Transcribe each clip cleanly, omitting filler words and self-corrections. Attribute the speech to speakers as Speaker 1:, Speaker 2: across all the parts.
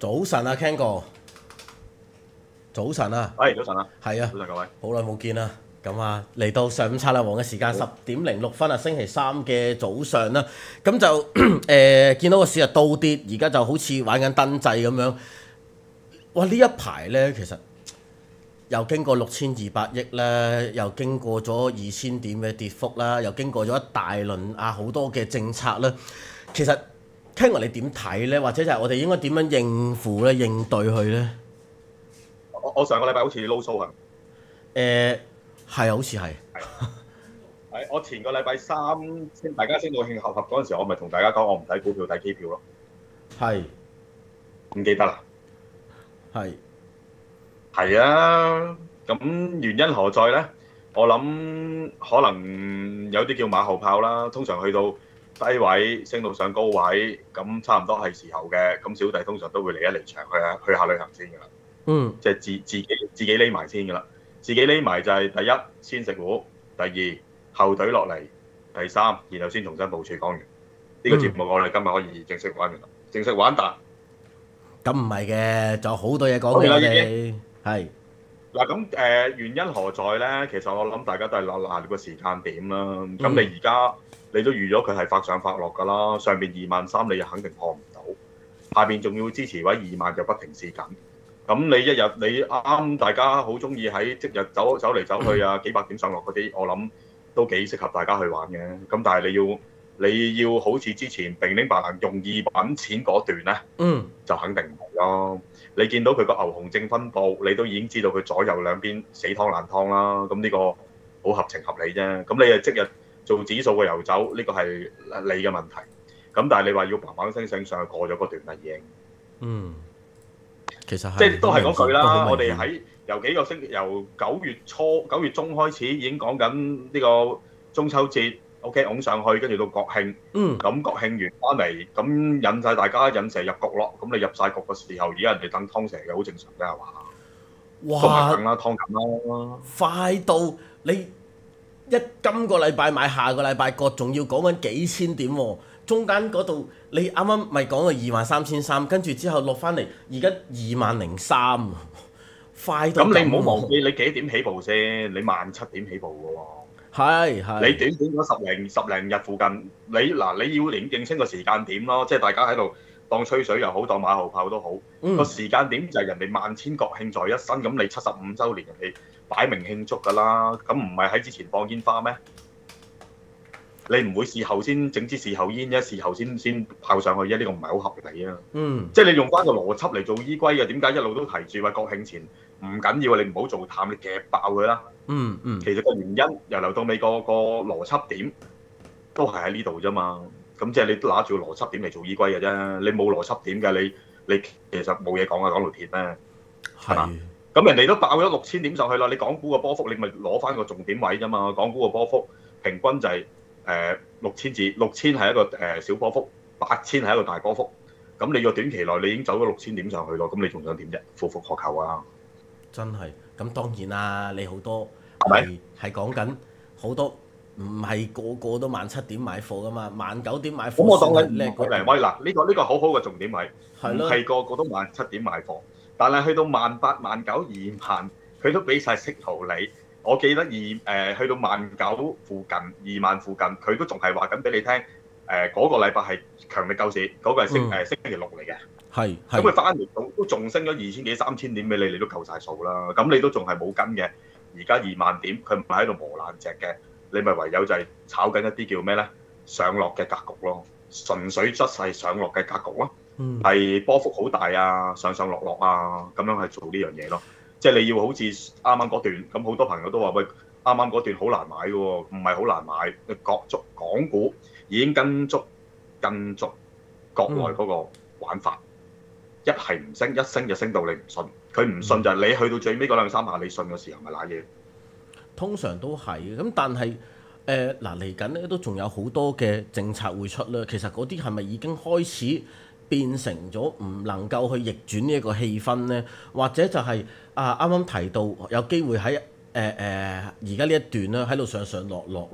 Speaker 1: 早晨啊，Ken 哥，早晨啊，
Speaker 2: 早晨啊，
Speaker 1: 係啊，
Speaker 2: 早晨各位。
Speaker 1: 好耐冇見啦。咁啊，嚟到上午策略王嘅時間10:06啊，星期三嘅早上啦。咁就見到個市啊倒跌，而家就好似玩緊燈掣咁樣。哇！呢一排呢，其實又經過6200億啦，又經過咗2000點嘅跌幅啦，又經過咗一大輪好多嘅政策啦。其實聽落你點睇呢？或者就係我哋應該點樣應付呢？應對佢呢？
Speaker 2: 我上個禮拜好似撈蘇啊。
Speaker 1: 係好似係。
Speaker 2: 係我前個禮拜三大家升到興合合嗰陣時，我咪同大家講我唔睇股票睇機票咯。
Speaker 1: 係。
Speaker 2: 唔記得啦。係啊，咁原因何在呢？我諗可能有啲叫馬後炮啦。通常去到低位升到上高位，咁差唔多係時候嘅。咁小弟通常都會離一離場去下旅行先㗎啦。即係自己匿埋先㗎啦。自己匿埋就係第一先食糊，第二後隊落嚟，第三然後先重新部署。講完呢個節目，我哋今日可以正式玩完啦，正式玩達。
Speaker 1: 咁唔係嘅，仲有好多嘢講嘅。我哋係
Speaker 2: 嗱咁原因何在咧？其實我諗大家都係拿捏個時間點啦。咁你而家你都預咗佢係發上發落㗎啦，上邊23,000你又肯定破唔到，下邊仲要支持位20,000就不停試緊。咁你一日你啱大家好中意喺即日走嚟走去啊，幾百點上落嗰啲，我諗都幾適合大家去玩嘅。咁但係你要好似之前並拎白蘭容易揾錢嗰段咧，就肯定唔係咯。你見到佢個牛熊證分佈，你都已經知道佢左右兩邊死湯爛湯啦。咁呢個好合情合理啫。咁你即日做指數嘅遊走，呢個係你嘅問題。咁但係你話要砰砰聲上去過咗嗰段啦已經。
Speaker 1: 其實
Speaker 2: 即係都係嗰句啦，我哋喺由幾個星期，由9月中開始已經講緊呢個中秋節 ，OK 拱上去，跟住到國慶，咁國慶完翻嚟，咁引晒大家引蛇入局咯。咁你入晒局嘅時候，而家人哋等湯蛇嘅，好正常嘅係嘛？
Speaker 1: 哇！
Speaker 2: 都係等啦，湯緊啦。
Speaker 1: 快到你今個禮拜買，下個禮拜割，仲要講緊幾千點喎。中間嗰度你啱啱咪講到23,300，跟住之後落翻嚟，而家20,003，快到
Speaker 2: 咁你唔好忘記你幾點起步先？你17,000點起步嘅喎。你短咗十零日附近，你要認清個時間點咯。即係大家喺度當吹水又好，當馬後炮都好。個時間點就係人哋萬千國慶在一身，咁你75週年人哋擺明慶祝㗎啦。咁唔係喺之前放煙花咩？你唔會事後先整支事後煙啫，事後先炮上去啫，呢個唔係好合理啊！即係你用翻個邏輯嚟做依歸嘅，點解一路都提住話國慶前唔緊要，你唔好做淡，你夾爆佢啦！其實個原因由頭到尾個邏輯點都係喺呢度啫嘛。咁即係你都拿住個邏輯點嚟做依歸嘅啫。你冇邏輯點嘅，你其實冇嘢講啊，講到鐵咩？係嘛？咁人哋都爆咗6000點上去啦，你港股個波幅你咪攞翻個重點位啫嘛。港股個波幅平均就係6000至6000係一個小波幅，8000係一個大波幅。咁你個短期內你已經走咗6000點上去咯，咁你仲想點啫？夫復何求啊！
Speaker 1: 真係，咁當然啦，你好多係講緊好多，唔係個個都17,000點買貨噶嘛，19,000點買貨。
Speaker 2: 咁我當你叻個喂嗱，呢個好好嘅重點位，
Speaker 1: 唔
Speaker 2: 係個個都17,000點買貨，但係去到18,000、19,000、20,000，佢都俾晒息圖你。我記得去到19,000附近、20,000附近，佢都仲係話緊俾你聽，嗰個禮拜係強力救市，嗰個係星期六嚟嘅。咁佢翻嚟都仲升咗2000幾3000點俾你，你都夠晒數啦。咁你都仲係冇跟嘅，而家20,000點，佢唔係喺度磨爛隻嘅，你咪唯有就係炒緊一啲叫咩咧？上落嘅格局咯，純粹質係上落嘅格局咯，係波幅好大啊，上上落落啊，咁樣係做呢樣嘢咯。即係你要好似啱啱嗰段，咁好多朋友都話喂，啱啱嗰段好難買嘅喎，唔係好難買。港股已經跟足國內嗰個玩法，一係唔升，一升就升到你唔信。佢唔信就係你去到最尾嗰兩三下，你信嘅時候咪賴嘢。
Speaker 1: 通常都係咁，但係嗱嚟緊咧都仲有好多嘅政策會出啦。其實嗰啲係咪已經開始變成咗唔能夠去逆轉呢一個氣氛呢？或者就係啱啱提到有機會喺而家呢一段咧喺度上上落落咧，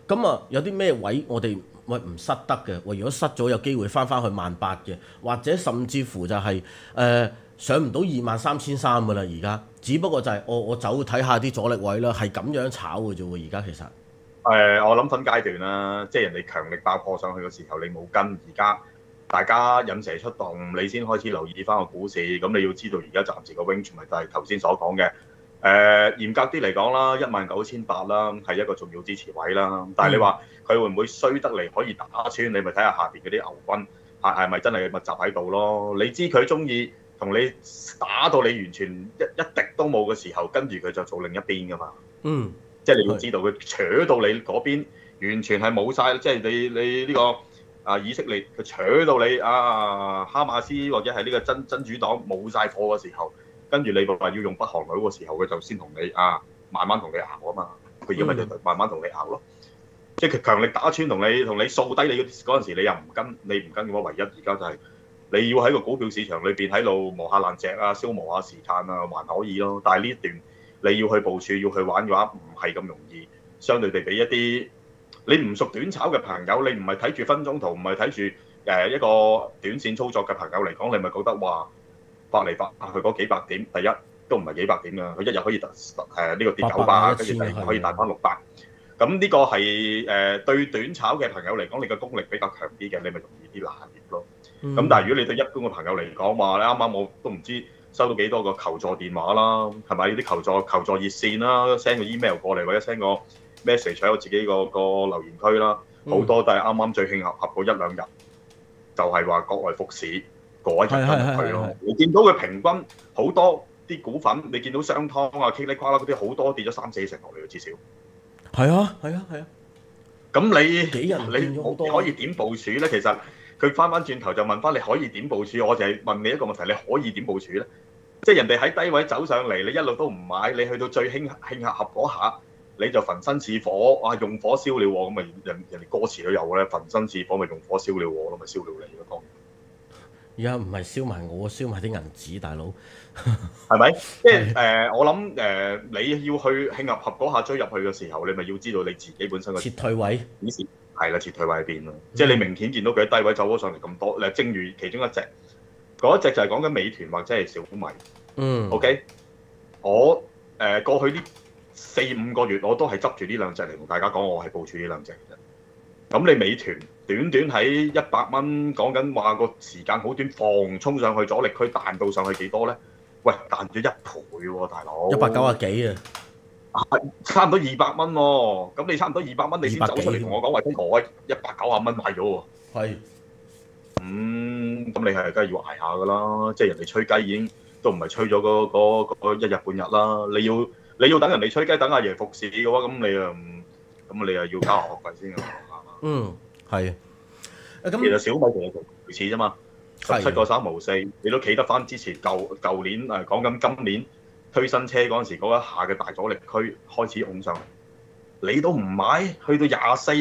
Speaker 1: 咁啊，有啲咩位我哋唔失得嘅？如果失咗有機會翻去18000嘅，或者甚至乎就係、上唔到23300㗎啦，而家只不過就係我走睇下啲阻力位啦，係咁樣炒嘅啫喎，而家其實。
Speaker 2: 我諗分階段啦，即係人哋強力爆破上去嘅時候，你冇跟，而家大家引蛇出洞，你先開始留意翻個股市。咁你要知道，而家暫時個 range 咪就係頭先所講嘅。嚴格啲嚟講啦，19800啦，係一個重要支持位啦。但係你話佢會唔會衰得嚟可以打穿？你咪睇下下邊嗰啲牛軍係咪真係密集喺度咯？你知佢中意同你打到你完全一滴都冇嘅時候，跟住佢就做另一邊噶嘛。
Speaker 1: 嗯。
Speaker 2: 即係你要知道，佢扯到你嗰邊完全係冇晒，即係你呢個以色列佢扯到你哈馬斯或者係呢個真主黨冇晒貨嘅時候，跟住你話要用北韓女嘅時候，佢就先同你慢慢同你拗啊嘛。佢而家咪就慢慢同你拗咯。即係佢強力打穿同你掃低你嗰陣時，你又唔跟，你唔跟嘅話，唯一而家就係你要喺個股票市場裏邊喺度磨下爛隻消磨下時間還可以咯。但係呢一段你要去部署要去玩嘅話，唔係咁容易。相對地，俾一啲你唔熟短炒嘅朋友，你唔係睇住分鐘圖，唔係睇住一個短線操作嘅朋友嚟講，你咪覺得哇，發嚟發去嗰幾百點，第一都唔係幾百點㗎，佢一日可以呢個跌900，跟住第二日可以彈翻600。咁呢個係對短炒嘅朋友嚟講，你嘅功力比較強啲嘅，你咪容易啲拿捏咯。咁但係如果你對一般嘅朋友嚟講話，你啱啱我都唔知收到幾多個求助電話啦，係咪？呢啲求助熱線啦 ，send 個 email 過嚟或者 send 個 message 喺我自己個留言區啦，好多都係啱啱最慶合嗰1-2日，就係話國內復市嗰一日入去咯。你見到佢平均好多啲股份，你見到商湯噼里呱啦嗰啲好多跌咗3-4成落嚟嘅至少。
Speaker 1: 係啊。
Speaker 2: 咁你
Speaker 1: 幾人
Speaker 2: 你可以點部署咧？其實佢翻轉頭就問翻你可以點部署，我就係問你一個問題，你可以點部署咧？即係人哋喺低位走上嚟，你一路都唔買，你去到最興合嗰下，你就焚身似火，用火燒了我，咁咪人哋歌詞都有咧，焚身似火咪用火燒了我咯，咪燒了你咯，當然。
Speaker 1: 而家唔係燒埋我，燒埋啲銀紙，大佬。
Speaker 2: 係咪？即係我諗你要去興合嗰下追入去嘅時候，你咪要知道你自己本身嘅
Speaker 1: 撤退位。
Speaker 2: 幾時係啦？撤退位喺邊咯？即係你明顯見到佢喺低位走咗上嚟咁多，正如其中一隻嗰一隻就係講緊美團或者係小米。OK， 我過去呢4-5個月我都係執住呢兩隻嚟同大家講，我係部署呢兩隻嘅啫。咁你美團短喺100蚊，講緊話個時間好短，狂衝上去阻力區，彈到上去幾多咧？喂，彈咗1倍喎，大佬。
Speaker 1: 190幾啊！
Speaker 2: 差唔多200蚊喎。咁你差唔多200蚊，你先走出嚟同我講話，我190蚊買咗喎。
Speaker 1: 係。
Speaker 2: 咁你係梗係要捱下噶啦，即係人哋吹雞已經都唔係吹咗嗰1日半日啦。你要等人哋吹雞，等阿爺復市嘅話，咁你又要交學費先㗎。
Speaker 1: 係。
Speaker 2: 其實小米同佢類似啫嘛，17個3毫4，你都企得翻之前舊年講緊今年推新車嗰陣時嗰一下嘅大阻力區開始拱上嚟，你都唔買，去到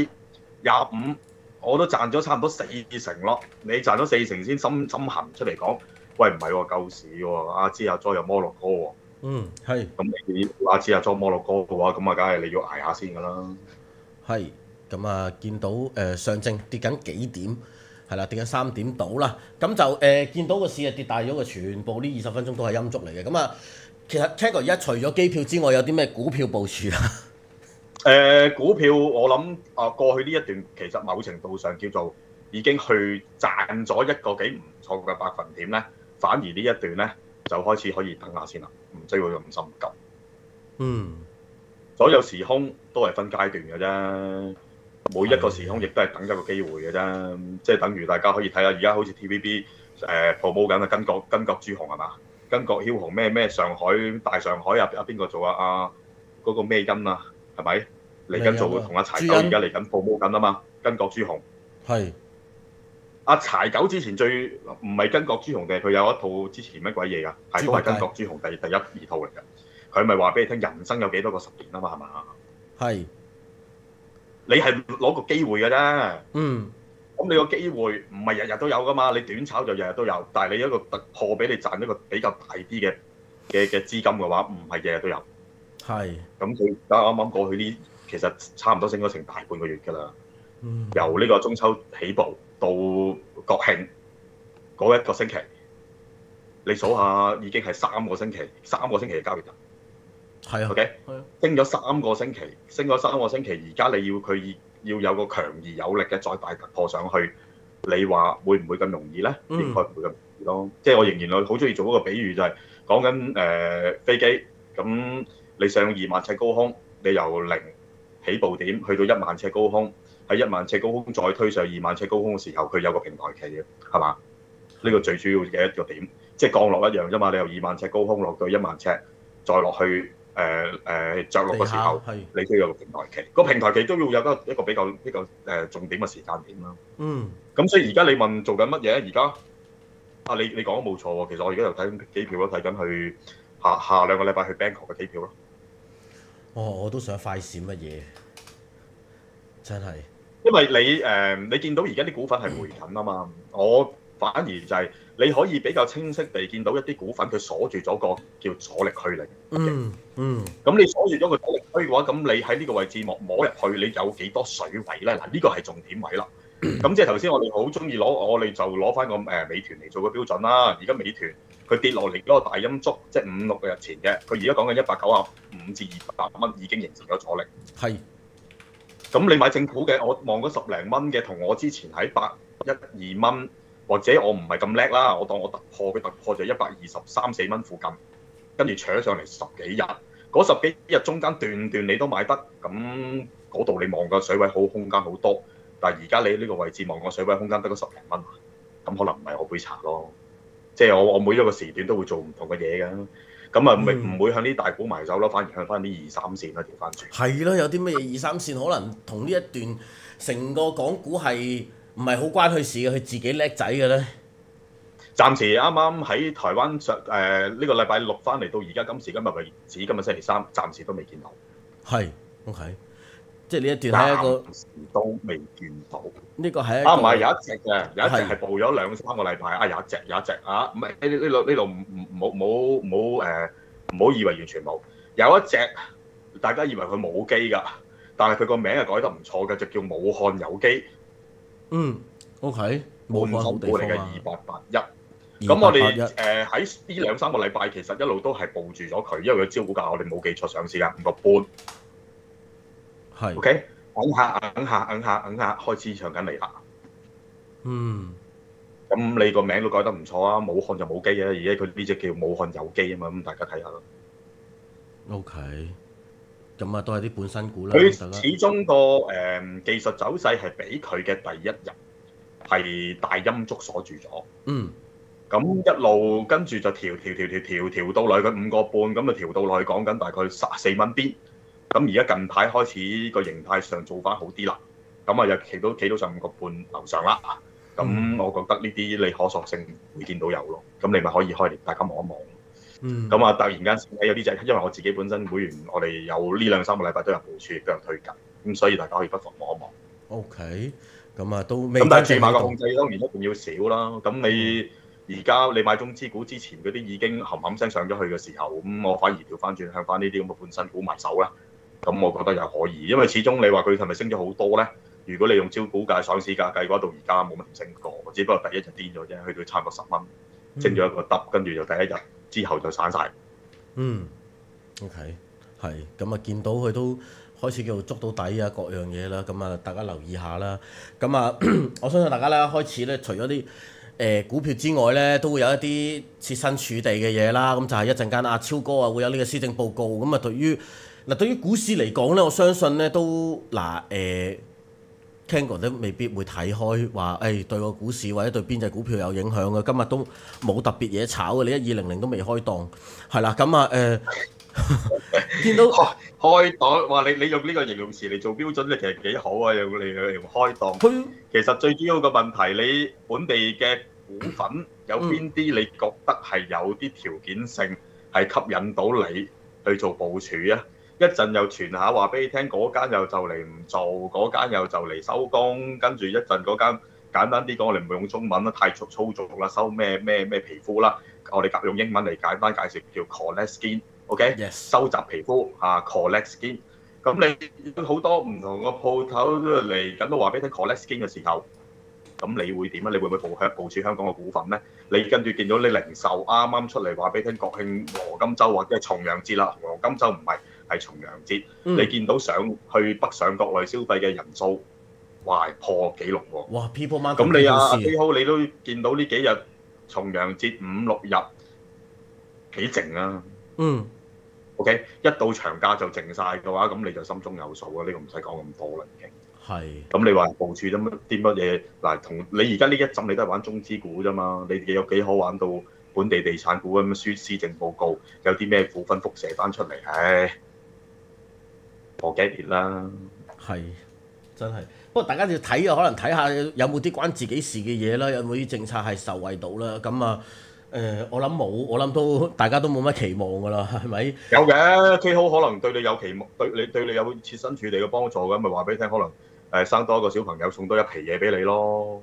Speaker 2: 24、25，我都賺咗差唔多4成咯。你賺咗4成先心痕出嚟講，喂唔係喎，救市喎，阿芝阿 Joy 有摩洛哥喎。
Speaker 1: 係。
Speaker 2: 咁你阿芝阿 Joy 摩洛哥嘅話，咁啊梗係你要捱下先㗎啦。
Speaker 1: 係。咁啊，見到上證跌緊幾點，係啦，跌緊3點到啦。咁就見到個市跌大咗嘅，全部呢20分鐘都係陰燭嚟嘅。咁啊，其實 Ken 哥而家除咗機票之外，有啲咩股票部署啊？
Speaker 2: 股票我諗過去呢一段其實某程度上叫做已經去賺咗一個幾唔錯嘅百分點咧，反而呢一段咧就開始可以等下先啦，唔需要咁心急。所有時空都係分階段嘅啫。每一個時空亦都係等一個機會嘅啫，即係等於大家可以睇下，而家好似 TVB promote 緊巾幗朱紅係嘛？巾幗梟雄咩上海大上海邊個做嗰個咩恩啊？係咪嚟緊做同阿柴九而家嚟緊 promote 緊啊嘛？巾幗朱紅係阿柴九之前最唔係巾幗朱紅定係佢有一套之前乜鬼嘢㗎？係都係巾幗朱紅第一二套嚟嘅。佢咪話俾你聽人生有幾多個10年啊嘛？係嘛？係。你係攞個機會嘅啫，咁你個機會唔係日日都有噶嘛？你短炒就日日都有，但係你一個突破俾你賺一個比較大啲嘅資金嘅話，唔係日日都有。係。咁佢啱啱過去呢其實差唔多升咗成大半個月㗎啦。由呢個中秋起步到國慶嗰一個星期，你數下已經係3個星期嘅交易日。
Speaker 1: 係啊。
Speaker 2: OK。升咗3個星期，而家你要佢要有個強而有力嘅再大突破上去，你話會唔會咁容易咧？應該唔會咁容易咯。即係我仍然好中意做嗰個比喻，就係講緊飛機咁，你上2萬尺高空，你由0起步點去到1萬尺高空，喺1萬尺高空再推上2萬尺高空嘅時候，佢有個平台期嘅，係嘛？呢個最主要嘅一個點，即係降落一樣啫嘛。你由2萬尺高空落到1萬尺，再落去着陸嘅時候，你都有個平台期。個平台期都要有一個比較重點嘅時間點啦。咁所以而家你問做緊乜嘢？而家你講得冇錯喎。其實我而家又睇緊機票咯，睇緊去下2個禮拜去 Bangkok 嘅機票咯。
Speaker 1: 我都想快閃乜嘢，真係。
Speaker 2: 因為你見到而家啲股份係回緊啊嘛，我反而就係你可以比較清晰地見到一啲股份佢鎖住咗個叫阻力區嚟。咁你鎖住咗個阻力區嘅話，咁你喺呢個位置摸入去，你有幾多水位咧？嗱，呢個係重點位啦。咁即係頭先我哋好中意我哋就攞翻個美團嚟做個標準啦。而家美團佢跌落嚟嗰個大陰燭，即係5、6個日前嘅，佢而家講緊195至200蚊已經形成咗阻力。
Speaker 1: 係。
Speaker 2: 咁你買正股嘅，我望嗰10零蚊嘅，同我之前喺112蚊，或者我唔係咁叻啦，我當我佢突破就123、4蚊附近，跟住扯上嚟10幾日，嗰10幾日中間段你都買得，咁嗰度你望個水位好空間好多，但係而家你呢個位置望個水位空間得嗰10零蚊，咁可能唔係我杯茶咯。即係我每一個時段都會做唔同嘅嘢㗎。咁啊，唔會向啲大股埋手咯，反而向翻啲2、3線啦，調翻轉。係
Speaker 1: 咯，有啲咩2、3線可能同呢一段成個港股係唔係好關佢事嘅，佢自己叻仔嘅咧。
Speaker 2: 暫時啱啱喺台灣呢個禮拜6翻嚟到而家今時今日為止，今日星期3，暫時都未見到。
Speaker 1: 係 OK， 即係呢一段係一個
Speaker 2: 暫時都未見到。
Speaker 1: 呢個係唔
Speaker 2: 係有一隻嘅，有一隻係報咗2、3個禮拜。有一隻啊，唔係呢度唔好以為完全冇。有一隻大家以為佢冇機㗎，但係佢個名係改得唔錯嘅，就叫武漢有機。
Speaker 1: OK，
Speaker 2: 武漢好地方嚟嘅2881。咁我哋喺呢2、3個禮拜其實一路都係報住咗佢，因為佢招股價我哋冇記錯上市㗎5個半。
Speaker 1: 係。
Speaker 2: OK， 揞下，開始唱緊嚟啦。咁你個名都改得唔錯啊！武漢就冇機啊，而家佢呢隻叫武漢有機啊嘛，咁大家睇下咯。
Speaker 1: OK， 咁啊都係啲本身股啦。
Speaker 2: 佢始終個技術走勢係比佢嘅第一日係大陰燭鎖住咗。咁一路跟住就調到落去佢5個半，咁就調到落去講緊大概4蚊邊。咁而家近排開始個形態上做翻好啲啦，咁啊又企到上5個半樓上啦。咁我覺得呢啲你可塑性會見到有咯，咁你咪可以開嚟大家望一望。咁啊突然間有啲隻，因為我自己本身會員，我哋有呢2、3個禮拜都有部署，都有推介，咁所以大家可以不妨望一望。
Speaker 1: OK， 咁啊都未。
Speaker 2: 咁但係注碼嘅控制當然一定要少啦。咁你而家你買中資股之前嗰啲已經冚聲上咗去嘅時候，咁我反而調翻轉向翻呢啲咁嘅本身股埋手啦。咁我覺得又可以，因為始終你話佢係咪升咗好多咧？如果你用招股價、上市價計嘅話，到而家冇乜點升過，只不過第一日跌咗啫，去到差唔多10蚊，升咗一個得，跟住就第一日之後就散晒。
Speaker 1: OK， 係咁啊，見到佢都開始叫做捉到底啊，各樣嘢啦，咁啊大家留意下啦。咁啊，我相信大家咧開始咧，除咗啲股票之外咧，都會有一啲設身處地嘅嘢啦。咁就係一陣間阿超哥啊會有呢個施政報告。咁啊對於股市嚟講咧，我相信咧都Ken 哥都未必會睇開話對個股市或者對邊隻股票有影響嘅。今日都冇特別嘢炒嘅，你1200都未開檔，係啦。咁啊見到
Speaker 2: 開檔，哇！你用呢個形容詞嚟做標準咧，其實幾好啊！用開檔。其實最主要嘅問題，你本地嘅股份有邊啲你覺得係有啲條件性係吸引到你去做部署啊？一陣又傳下話俾你聽，嗰間又就嚟唔做，嗰間又就嚟收工，跟住一陣嗰間簡單啲講，我哋唔會用中文啦，太粗俗啦，收咩皮膚啦，我哋用英文嚟簡單介紹叫 collect skin，OK？ 收集皮膚collect skin。 咁你好多唔同個鋪頭都嚟緊都話俾你聽 collect skin 嘅時候，咁你會點啊？你會唔會部署香港嘅股份咧？你跟住見到你零售啱啱出嚟話俾你聽國慶黃金週或者係重陽節啦，黃金週唔係係重陽節，你見到去北上國內消費嘅人數，哇破紀錄喎！
Speaker 1: 哇 People Market
Speaker 2: 咁你阿 K 你都見到呢幾日重陽節5、6日幾靜啊？OK， 一到長假就靜晒嘅話，咁你就心中有數啊！呢個唔使講咁多啦，已經。
Speaker 1: 係。
Speaker 2: 咁你話部署啲乜嘢？嗱，同你而家呢一陣你都係玩中資股啫嘛，你有幾可玩到本地地產股咁樣輸施政報告，有啲咩股份輻射翻出嚟？唉，破幾年啦。係，
Speaker 1: 真係。不過大家要睇啊，可能睇下有冇啲關自己事嘅嘢啦，有冇啲政策係受惠到啦。咁啊。我諗冇，我諗都大家都冇乜期望㗎啦，係咪？
Speaker 2: 有嘅 ，K 好可能對你有期望，對你有設身處地嘅幫助嘅，咪話俾你聽，可能生多一個小朋友送多一皮嘢俾你咯。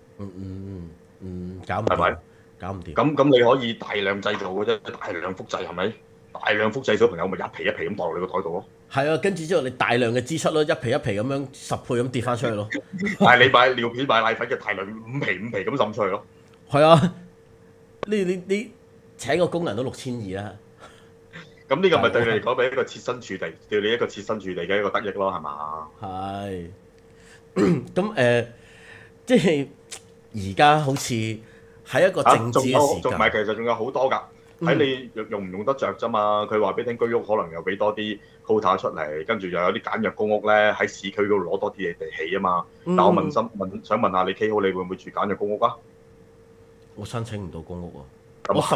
Speaker 1: 搞唔掂，係咪？搞唔掂。咁
Speaker 2: 你可以大量製造嘅啫，大量複製係咪？大量複製小朋友咪一皮一皮咁放落你個袋度咯。
Speaker 1: 係啊，跟住之後你大量嘅支出咯，一皮一皮咁樣10倍咁跌翻出去咯。
Speaker 2: 但係你買尿片買奶粉嘅大量5皮5皮咁滲出去咯。
Speaker 1: 係啊。你請個工人都6200啦，
Speaker 2: 咁呢個咪對你嚟講係一個設身處地，對你一個設身處地嘅一個得益咯，係嘛？
Speaker 1: 係。咁即係而家好似喺一個政治嘅時間，
Speaker 2: 唔係其實仲有好多㗎，睇你用唔用得着啫嘛。佢話俾你聽居屋可能又俾多啲 quota 出嚟，跟住又有啲簡約公屋咧喺市區嗰度攞多啲嘢地起啊嘛。但我想問下你 K 好，你會唔會住簡約公屋啊？
Speaker 1: 我申請唔到公屋喎。我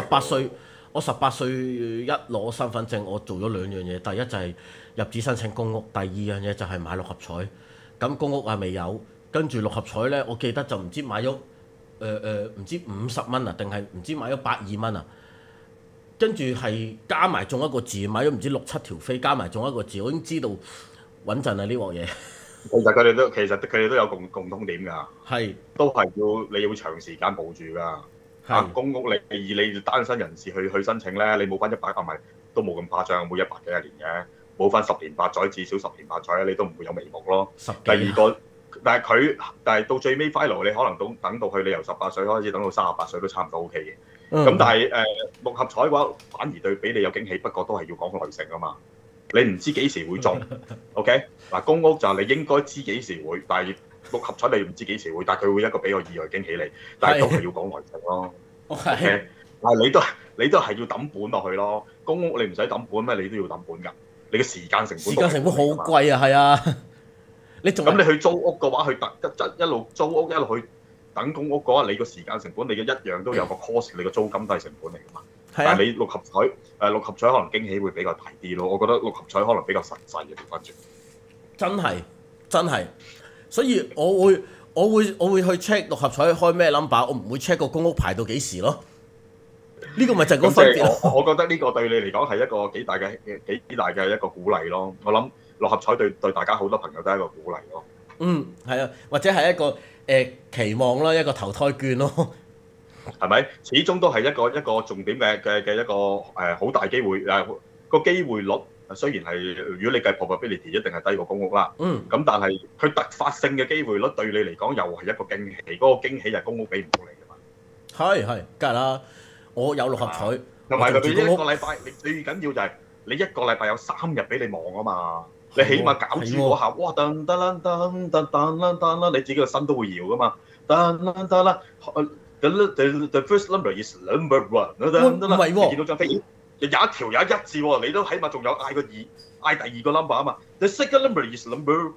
Speaker 1: 18歲一攞身份證，我做咗2樣嘢。第一就係入紙申請公屋，第二樣嘢就係買6合彩。咁公屋係未有，跟住6合彩咧，我記得就唔知買咗唔知50蚊啊，定係唔知買咗120蚊啊。跟住係加埋中一個字，買咗唔知6、7條飛，加埋中一個字，我已經知道穩陣啦呢鑊嘢。
Speaker 2: 其實佢哋都有共通點㗎，係都係你要長時間保住㗎。公屋你單身人士去申請咧，你冇翻100咪都冇咁誇張，冇100幾一年嘅，冇翻10年8載，至少10年8載你都唔會有眉目咯。第二個，但係到最尾 final 你可能等到去你由18歲開始等到38歲都差唔多 OK 嘅。咁但係6合彩嘅話，反而對俾你有驚喜，不過都係要講耐性啊嘛。你唔知幾時會中 ，OK？嗱，公屋就係你應該知幾時會，但係6合彩你唔知幾時會，但係佢會一個比較意外驚喜你，但係都係要講耐性咯。OK？但係你都係要抌本落去咯。公屋你唔使抌本咩？你都要抌本㗎。你嘅時間成本
Speaker 1: 好貴啊，係啊。
Speaker 2: 咁你去租屋嘅話，一路租屋一路去等公屋嘅話，你個時間成本你嘅一樣都有個 cost， 你個租金都係成本嚟㗎嘛。但係你6合彩可能驚喜會比較大啲咯，我覺得6合彩可能比較實際嘅調翻轉。真係，所以我會去 check 6合彩開咩 number， 我唔會 check 個公屋排到幾時咯。呢個咪就係嗰分別。我覺得呢個對你嚟講係一個幾大嘅一個鼓勵咯。我諗6合彩對大家好多朋友都係一個鼓勵咯。
Speaker 1: 係啊，或者係一個期望啦，一個投胎券咯。
Speaker 2: 係咪？始終都係一個重點嘅一個好大機會個機會率雖然係如果你計 probability 一定係低過公屋啦。咁但係佢突發性嘅機會率對你嚟講又係一個驚喜，嗰個驚喜就係公屋俾唔到你㗎嘛。係，梗係啦。我有6合彩， 同埋佢一個禮拜，你最緊要就係你一個禮拜有3日俾你望啊嘛。你起碼搞住嗰下，哇！噔噔啦噔噔噔啦噔啦，你自己個身都會搖㗎嘛。噔啦噔啦。The first number is number 1。唔係喎，見到張飛，有一條有1字喎，你都起碼仲有嗌第二個 number 啊嘛。The second number is number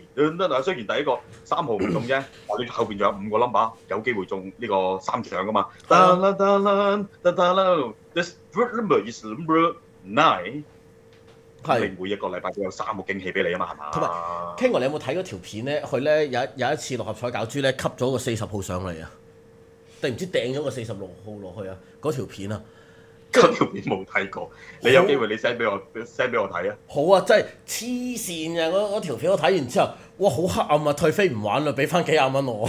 Speaker 2: 3。雖然第一個3號唔中啫，但你後邊仲有5個 number 有機會中呢個3獎噶嘛。The third number is number 9。係每一個禮拜都有3個驚喜俾你啊嘛，係嘛？同埋
Speaker 1: King 哥，你有冇睇嗰條片咧？佢咧有一次6合彩攪珠咧，吸咗個40號上嚟啊！定唔知掟咗個46號落去啊？嗰條片啊，
Speaker 2: 嗰條片冇睇過，你有機會你 send 俾我睇啊！
Speaker 1: 好啊，真係黐線啊！嗰條片我睇完之後，哇，好黑暗啊！退飛唔玩啦，俾翻幾廿蚊我。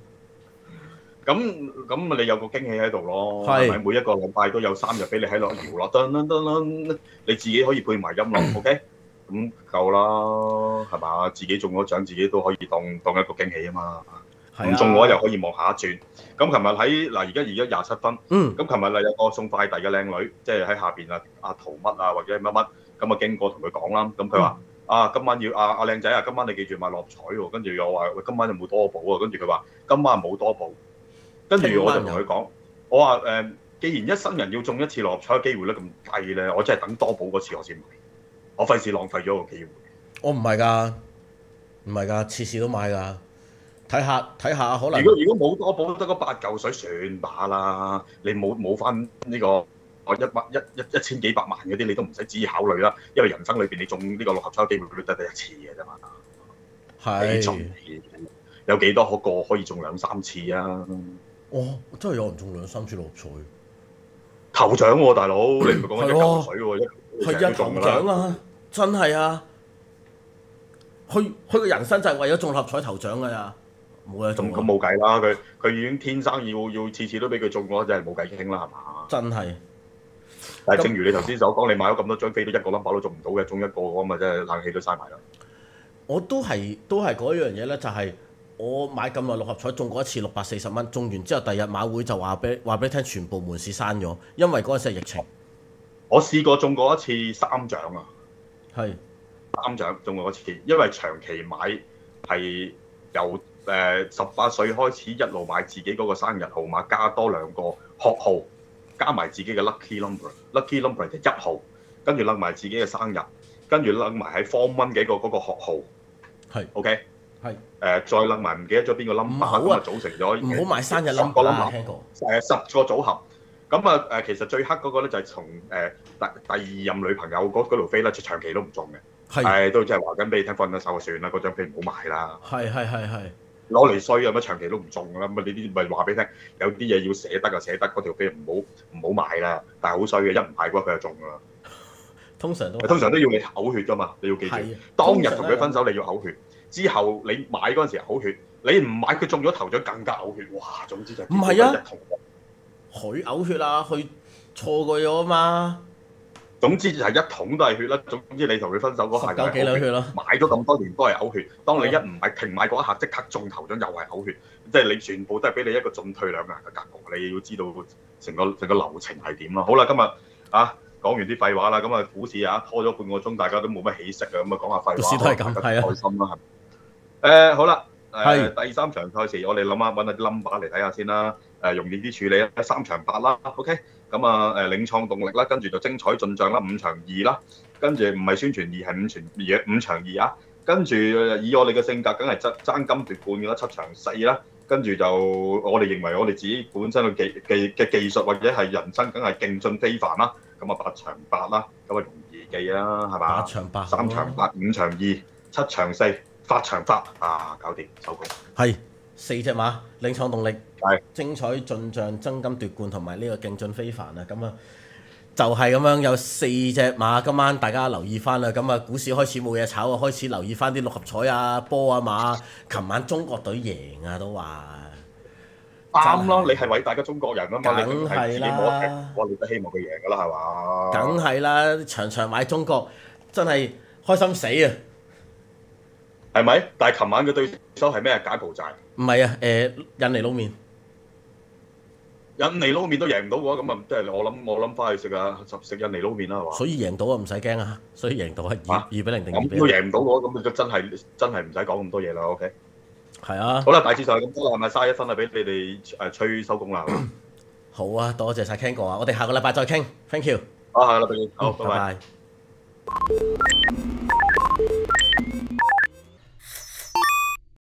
Speaker 2: 咁你有個驚喜喺度咯，係咪？每一個禮拜都有3日俾你喺度搖落，你自己可以配埋音樂 ，OK？ 咁夠啦，係嘛？自己中咗獎，自己都可以當一個驚喜啊嘛。唔中嘅話又可以望下一轉。咁琴日喺嗱而家27分，咁琴日有個送快遞嘅靚女，即係喺下邊阿陶乜啊或者乜乜，咁啊經過同佢講啦，咁佢話今晚要阿靚仔啊，今晚你記住買六合彩喎，跟住又話喂今晚有冇多寶啊，跟住佢話今晚冇多寶，跟住我就同佢講，我話既然一生人要中一次六合彩嘅機會咧咁低咧，我真係等多寶嗰次我先買，我費事浪費咗個機會。
Speaker 1: 我唔係㗎，次次都買㗎。睇下可能。
Speaker 2: 如果冇多寶得嗰8嚿水算把啦，你冇翻呢個一千幾百萬嗰啲，你都唔使旨意考慮啦。因為人生裏邊你中呢個六合彩機會都得一次嘅啫嘛。係。有幾多個可以中2、3次啊？
Speaker 1: 真係有人中2、3次六合彩。
Speaker 2: 頭獎喎，大佬，你唔係講緊1嚿水喎，
Speaker 1: 係頭獎啊！真係啊！佢個人生就係為咗中六合彩頭獎㗎呀。冇得中
Speaker 2: 咁冇計啦！佢已經天生要次次都俾佢中嘅話，真係冇計傾啦，係嘛？
Speaker 1: 真係。
Speaker 2: 但係正如你頭先所講，你買咗咁多張飛都一個 number 都中唔到嘅，中一個咁咪真係冷氣都嘥埋啦。
Speaker 1: 我都係嗰樣嘢咧，就係我買咁耐六合彩中過一次640蚊，中完之後第日馬會就話俾你聽，全部門市閂咗，因為嗰陣時係疫情。我
Speaker 2: 試過中過一次3獎啊，
Speaker 1: 係
Speaker 2: 3獎中過一次，因為長期買係由18歲開始一路買自己嗰個生日號碼，加多2個學號，加埋自己嘅 lucky number 就1號，跟住擸埋自己嘅生日，跟住擸埋喺 Form 1嘅嗰個學號，係 OK， 係再擸埋唔記得咗邊個 number，咁啊組成咗
Speaker 1: 唔好買生日 number 啊，聽過
Speaker 2: 10個組合。咁啊其實最黑嗰個咧就係從第2任女朋友嗰條飛咧，長期都唔中嘅，係都即係話緊俾你聽，分咗手就算啦，嗰張飛唔好買啦。係攞嚟衰啊！乜長期都唔中㗎啦，咁啊呢啲咪話俾你聽，有啲嘢要捨得就捨得，嗰條飛唔好買啦。但係好衰嘅，一唔買嘅話佢就中㗎啦。通常都要你嘔血㗎嘛，你要記住。當日同佢分手你要嘔血，之後你買嗰陣時嘔血，你唔買佢中咗頭獎更加嘔血。哇！總之就唔係啊，
Speaker 1: 佢嘔血啊，佢錯過咗啊嘛。
Speaker 2: 總之就係一桶都係血啦。總之你同佢分手嗰下就係
Speaker 1: 幾兩血咯。
Speaker 2: 買咗咁多年都係嘔血。當你一唔係停買嗰一下，即刻中頭獎又係嘔血。即係你全部都係俾你一個進退兩難嘅格局。你要知道成個流程係點咯。好啦，今日講完啲廢話啦，咁啊股市拖咗半個鐘，大家都冇乜起色啊，咁啊講下廢話，
Speaker 1: 股市都係咁，係啊，
Speaker 2: 開心啦係。好啦，第3場賽事，我哋揾下啲 number 嚟睇下先啦。容易啲處理啦，3場8啦 ，OK。咁領創動力啦，跟住就精彩進帳啦，5場2啦，跟住唔係宣傳2係5場2啊，跟住以我哋嘅性格，梗係爭金奪冠嘅啦，7場4啦，跟住就我哋認為我哋自己本身嘅技術或者係人生，梗係勁進非凡啦，咁啊8場8啦，咁啊容易記啦，係嘛？8場8，3場8，5場2，7場4，8場8搞掂收工。係。4隻馬，領創動力，精彩進帳、爭金奪冠同埋呢個勁進非凡啊！咁啊，就係咁樣有4隻馬，今晚大家留意翻啦。咁啊，股市開始冇嘢炒啊，開始留意翻啲六合彩啊、波啊馬。琴晚中國隊贏啊，都話啱咯。你係偉大嘅中國人啊嘛，你係自己冇得踢，我哋都希望佢贏噶啦，係嘛？梗係啦，場場買中國，真係開心死啊！係咪？但係琴晚嘅對手係咩？柬埔寨？唔係啊，印尼撈麵。印尼撈麵都贏唔到嘅話，咁啊，即係我諗翻去食印尼撈麵啦，係嘛？所以贏到啊，唔使驚啊！所以贏到係2-0定2-0。咁都贏唔到嘅話，咁就真係唔使講咁多嘢啦。OK。係啊。好啦，大致上係咁多啦，係咪嘥1分啊？俾你哋吹收工啦。好啊，多謝晒 Ken 哥啊！我哋下個禮拜再傾。Thank you。好，下個禮拜見。好，拜拜。